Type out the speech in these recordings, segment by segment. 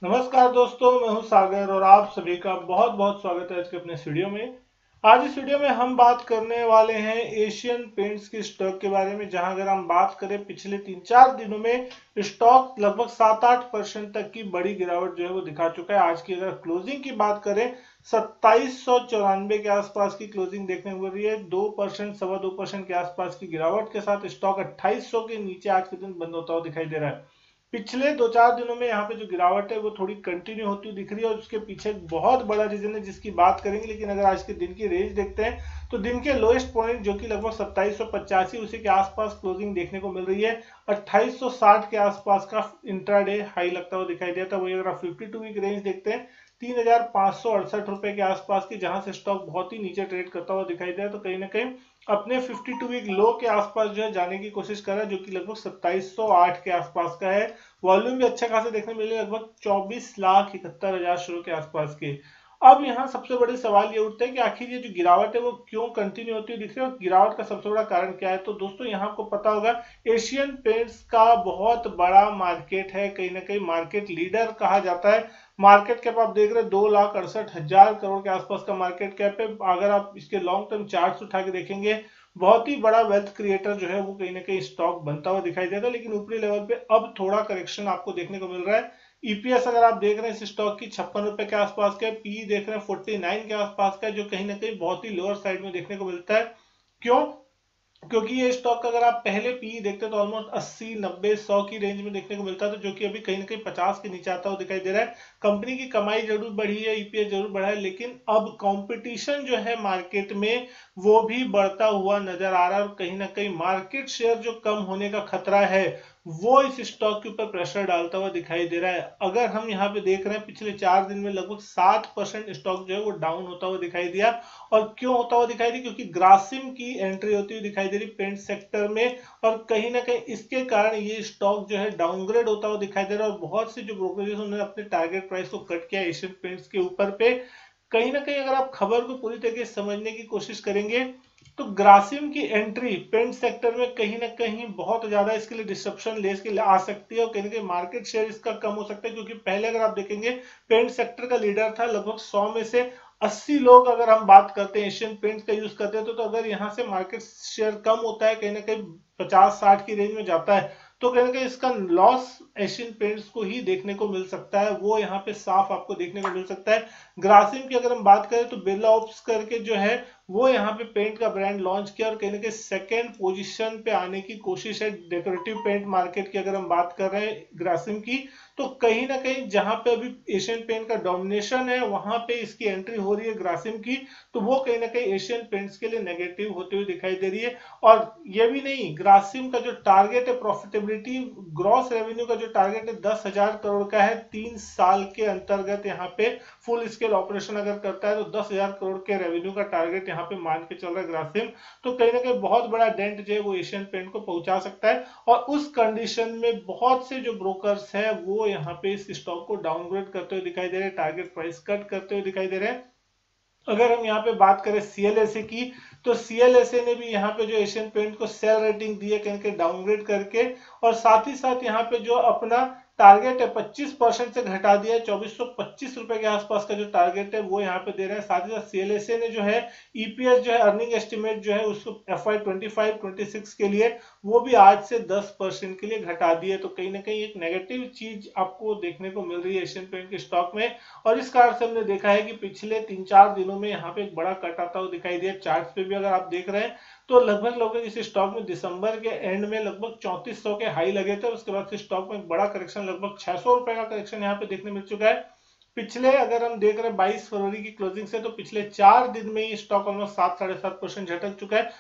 नमस्कार दोस्तों, मैं हूं सागर और आप सभी का बहुत बहुत स्वागत है आज के अपने इस वीडियो में। आज इस वीडियो में हम बात करने वाले हैं एशियन पेंट्स के स्टॉक के बारे में, जहां अगर हम बात करें पिछले 3-4 दिनों में स्टॉक लगभग 7-8% तक की बड़ी गिरावट जो है वो दिखा चुका है। आज की अगर क्लोजिंग की बात करें 2794 के आसपास की क्लोजिंग देखने को मिल रही है। 2% 2.25% के आसपास की गिरावट के साथ स्टॉक 2800 के नीचे आज के दिन बंद होता हुआ दिखाई दे रहा है। पिछले 2-4 दिनों में यहाँ पे जो गिरावट है वो थोड़ी कंटिन्यू होती हुई दिख रही है और उसके पीछे एक बहुत बड़ा रीजन है जिसकी बात करेंगे। लेकिन अगर आज के दिन की रेंज देखते हैं तो दिन के लोएस्ट पॉइंट जो कि लगभग 2785 उसी के आसपास क्लोजिंग देखने को मिल रही है। 2860 के आसपास का इंट्राडे हाई लगता हुआ दिखाई देता है। वही अगर आप 52 वीक रेंज देखते हैं 3568 रुपए के आसपास की, जहां से स्टॉक बहुत ही नीचे ट्रेड करता हुआ दिखाई दे रहा है। तो कहीं ना कहीं अपने 52 वीक लो के आसपास जो है जाने की कोशिश कर रहा है, जो कि लगभग 2708 के आसपास का है। वॉल्यूम भी अच्छा खासा देखने मिले, लगभग 24,71,000 शेयरों के आसपास के। अब यहाँ सबसे बड़े सवाल ये उठते हैं कि आखिर ये जो गिरावट है वो क्यों कंटिन्यू होती है दिख रही है, और गिरावट का सबसे बड़ा कारण क्या है। तो दोस्तों यहाँ आपको पता होगा एशियन पेंट्स का बहुत बड़ा मार्केट है, कहीं ना कहीं मार्केट लीडर कहा जाता है। मार्केट कैप आप देख रहे हैं 2,68,000 करोड़ के आसपास का मार्केट कैप है। अगर आप इसके लॉन्ग टर्म चार्ट उठा के देखेंगे बहुत ही बड़ा वेल्थ क्रिएटर जो है वो कहीं ना कहीं स्टॉक बनता हुआ दिखाई देगा। लेकिन ऊपरी लेवल पे अब थोड़ा करेक्शन आपको देखने को मिल रहा है। ईपीएस अगर आप देख रहे हैं इस स्टॉक की 56 रुपए के आसपास का है, पी देख रहे हैं 49 के आसपास का है, जो कहीं ना कहीं बहुत ही लोअर साइड में देखने को मिलता है। क्यों? क्योंकि ये स्टॉक का अगर आप पहले पी देखते तो ऑलमोस्ट 80 90 100 की रेंज में देखने को मिलता था, जो कि अभी कहीं ना कहीं 50 के नीचे आता हुआ दिखाई दे रहा है। कंपनी की कमाई जरूर बढ़ी है, ईपीएस जरूर बढ़ा है, लेकिन अब कंपटीशन जो है मार्केट में वो भी बढ़ता हुआ नजर आ रहा है। और कहीं ना कहीं मार्केट शेयर जो कम होने का खतरा है वो इस स्टॉक के ऊपर प्रेशर डालता हुआ दिखाई दे रहा है। अगर हम यहाँ पे देख रहे हैं पिछले 4 दिन में लगभग 7% स्टॉक जो है वो डाउन होता हुआ दिखाई दिया। और क्यों होता हुआ दिखाई दी? क्योंकि ग्रासिम की एंट्री होती हुई दिखाई दे रही पेंट सेक्टर में, और कहीं ना कहीं इसके कारण ये स्टॉक जो है डाउनग्रेड होता हुआ दिखाई दे रहा है। और बहुत से जो ब्रोकरेज उन्होंने अपने टारगेट प्राइस को कट किया एशियन पेंट्स के ऊपर पे। कहीं ना कहीं अगर आप खबर को पूरी तरीके से समझने की कोशिश करेंगे तो ग्रासिम की एंट्री पेंट सेक्टर में कहीं ना कहीं बहुत ज्यादा इसके लिए डिस्ट्रप्शन ले इसके लिए आ सकती है, और कहीं ना कहीं मार्केट शेयर इसका कम हो सकता है। क्योंकि पहले अगर आप देखेंगे पेंट सेक्टर का लीडर था, लगभग 100 में से 80 लोग अगर हम बात करते हैं एशियन पेंट्स का यूज करते हैं तो अगर यहाँ से मार्केट शेयर कम होता है, कहीं ना कहीं 50-60 की रेंज में जाता है, तो कहीं ना कहीं इसका लॉस एशियन पेंट्स को ही देखने को मिल सकता है। वो यहाँ पे साफ आपको देखने को मिल सकता है। ग्रासिम की अगर हम बात करें तो बिरला ओप्स करके जो है वो यहाँ पे पेंट का ब्रांड लॉन्च किया, और कहीं ना कहीं सेकेंड पोजीशन पे आने की कोशिश है डेकोरेटिव पेंट मार्केट की। अगर हम बात कर रहे हैं ग्रासिम की, तो कहीं ना कहीं जहां पे अभी एशियन पेंट का डोमिनेशन है वहां पे इसकी एंट्री हो रही है ग्रासिम की, तो वो कहीं ना कहीं एशियन पेंट्स के लिए नेगेटिव होते हुए दिखाई दे रही है। और ये भी नहीं, ग्रासिम का जो टारगेट है प्रॉफिटेबिलिटी, ग्रॉस रेवेन्यू का जो टारगेट है 10,000 करोड़ का है 3 साल के अंतर्गत। यहाँ पे फुल स्केल ऑपरेशन अगर करता है तो 10,000 करोड़ के रेवेन्यू का टारगेट यहाँ पे मान के चल रहा है ग्रासिम। तो कहीं ना कहीं बहुत बड़ा डेंट जो है वो एशियन पेंट को पहुंचा सकता है। और उस कंडीशन में बहुत से जो ब्रोकर्स है वो यहाँ पे इस स्टॉक को डाउनग्रेड करते हुए दिखाई दे रहे हैं, टारगेट प्राइस कट करते हुए दिखाई दे रहे हैं। अगर हम यहाँ पे बात करें सीएलएसए की, तो सीएलएसए ने भी यहाँ पे जो एशियन पेंट को सेल रेटिंग दी है कहीं डाउनग्रेड करके, और साथ ही साथ यहाँ पे जो अपना टारगेट है 25% से घटा दिया है। 2425 रुपए के आसपास का जो टारगेट है वो यहाँ पे दे रहे हैं। साथ ही साथ सीएलएसए ने जो है ईपीएस जो है अर्निंग एस्टिमेट जो है उसको FY 25-26 के लिए वो भी 8 से 10% के लिए घटा दिए। तो कहीं ना कहीं एक नेगेटिव चीज आपको देखने को मिल रही है एशियन पेंट के स्टॉक में। और इस कारण से हमने देखा है कि पिछले 3-4 दिनों में यहाँ पे एक बड़ा कट आता हुआ दिखाई दिया। चार्ट्स पे भी अगर आप देख रहे हैं तो लगभग इस स्टॉक में दिसंबर के एंड में लगभग 3400 के हाई लगे थे। उसके बाद से स्टॉक में एक बड़ा करेक्शन, लगभग 600 रुपए का करेक्शन यहाँ पे देखने मिल चुका है। पिछले अगर हम देख रहे हैं 22 फरवरी की क्लोजिंग से, तो पिछले 4 दिन में ही स्टॉक ऑलमोस्ट 7-7.5% झटक चुका है।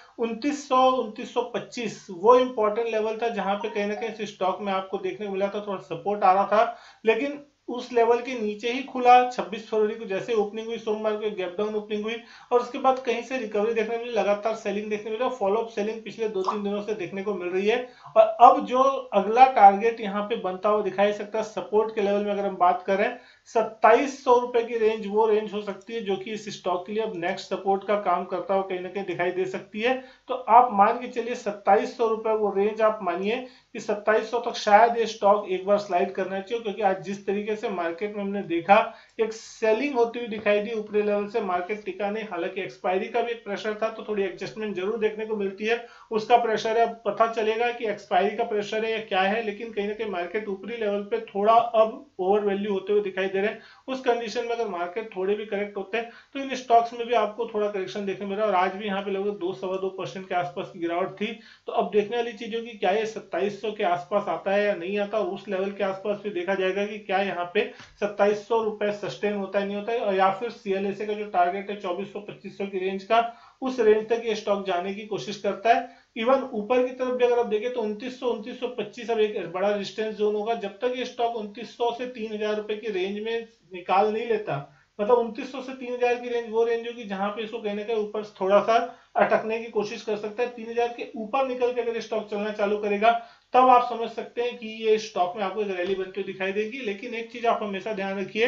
2900 2925 वो इंपॉर्टेंट लेवल था जहां पे कहीं ना कहीं इस स्टॉक में आपको देखने को मिला था, थोड़ा सपोर्ट आ रहा था। लेकिन उस लेवल के नीचे ही खुला। 26 फरवरी को जैसे ओपनिंग हुई सोमवार को गैप डाउन ओपनिंग हुई, और उसके बाद कहीं से रिकवरी देखने मिली, लगातार सेलिंग देखने मिली, फॉलोअप सेलिंग पिछले 2-3 दिनों से देखने को मिल रही है। और अब जो अगला टारगेट यहाँ पे बनता हुआ दिखाई सकता है सपोर्ट के लेवल में अगर हम बात करें 2700 रुपए की रेंज वो रेंज हो सकती है जो कि इस स्टॉक के लिए अब नेक्स्ट सपोर्ट का काम करता हुआ कहीं ना कहीं दिखाई दे सकती है। तो आप मान के चलिए 2700 रुपए वो रेंज आप मानिए कि 2700 तक शायद ये स्टॉक एक बार स्लाइड करना चाहिए, क्योंकि आज जिस तरीके से मार्केट में हमने देखा एक सेलिंग होती हुई दिखाई दी ऊपरी लेवल से, मार्केट टिका नहीं। हालांकि एक्सपायरी का भी एक प्रेशर था तो थोड़ी एडजस्टमेंट जरूर देखने को मिलती है, उसका प्रेशर है, पता चलेगा कि एक्सपायरी का प्रेशर है या क्या है। लेकिन कहीं ना कहीं मार्केट ऊपरी लेवल पे थोड़ा अब ओवर वैल्यू होते हुए दिखाई दे रहे हैं। उस कंडीशन में अगर मार्केट थोड़े भी करेक्ट होते हैं तो इन स्टॉक्स में भी आपको थोड़ा करेक्शन देखने मिल रहा है। और आज भी यहाँ पे लगभग 2-2.25% के आसपास की गिरावट थी। तो अब देखने वाली चीज होगी क्या ये 2700 के आसपास आता है या नहीं आता, और उस लेवल के आसपास भी देखा जाएगा कि क्या यहाँ पे 2700 रुपए सस्टेन होता है नहीं होता है, और या फिर CLSA का जो टारगेट है 2400-2500 की रेंज का, उस रेंज तक ये स्टॉक जाने की कोशिश करता है। इवन ऊपर की तरफ भी अगर आप देखें तो 2900-2925 अब एक बड़ा रेजिस्टेंस जोन होगा। जब तक ये स्टॉक 2900 से 3000 रुपए की रेंज में निकाल नहीं लेता, मतलब 2900 से 3000 की रेंज वो रेंज होगी जहां पे इसको कहने का ऊपर थोड़ा सा अटकने की कोशिश कर सकता है। 3000 के ऊपर निकल के अगर स्टॉक चलना चालू करेगा तब आप समझ सकते हैं कि ये स्टॉक में आपको एक रैली बनती हुई दिखाई देगी। लेकिन एक चीज आप हमेशा ध्यान रखिए,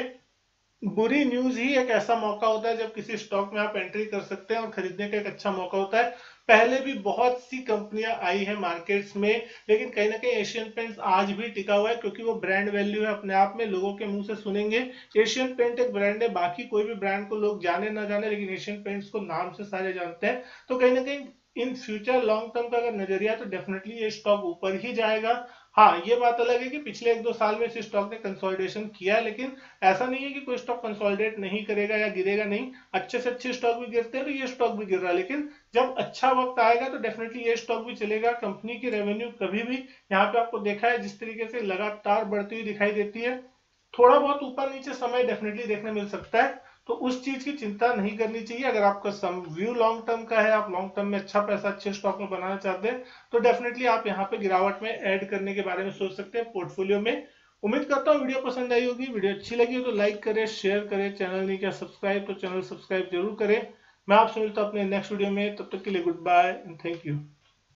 बुरी न्यूज ही एक ऐसा मौका होता है जब किसी स्टॉक में आप एंट्री कर सकते हैं और खरीदने का एक अच्छा मौका होता है। पहले भी बहुत सी कंपनियां आई हैं मार्केट्स में, लेकिन कहीं ना कहीं एशियन पेंट्स आज भी टिका हुआ है क्योंकि वो ब्रांड वैल्यू है अपने आप में। लोगों के मुंह से सुनेंगे एशियन पेंट एक ब्रांड है, बाकी कोई भी ब्रांड को लोग जाने ना जाने लेकिन एशियन पेंट्स को नाम से सारे जानते हैं। तो कहीं ना कहीं इन फ्यूचर लॉन्ग टर्म का अगर नजरिया तो डेफिनेटली ये स्टॉक ऊपर ही जाएगा। हाँ, ये बात अलग है कि पिछले 1-2 साल में इस स्टॉक ने कंसोलिडेशन किया है, लेकिन ऐसा नहीं है कि कोई स्टॉक कंसोलिडेट नहीं करेगा या गिरेगा नहीं। अच्छे से अच्छे स्टॉक भी गिरते हैं तो ये स्टॉक भी गिर रहा है, लेकिन जब अच्छा वक्त आएगा तो डेफिनेटली ये स्टॉक भी चलेगा। कंपनी की रेवेन्यू कभी भी यहाँ पे आपको देखा है जिस तरीके से लगातार बढ़ती हुई दिखाई देती है। थोड़ा बहुत ऊपर नीचे समय डेफिनेटली देखने मिल सकता है, तो उस चीज की चिंता नहीं करनी चाहिए। अगर आपका सम व्यू लॉन्ग टर्म का है, आप लॉन्ग टर्म में अच्छा पैसा अच्छे स्टॉक में बनाना चाहते हैं, तो डेफिनेटली आप यहाँ पे गिरावट में ऐड करने के बारे में सोच सकते हैं पोर्टफोलियो में। उम्मीद करता हूँ वीडियो पसंद आई होगी। वीडियो अच्छी लगी हो तो लाइक करें, शेयर करें, चैनल नहीं किया सब्सक्राइब तो चैनल सब्सक्राइब जरूर करें। मैं आपसे मिलता हूँ अपने नेक्स्ट वीडियो में, तब तक के लिए good bye and thank you.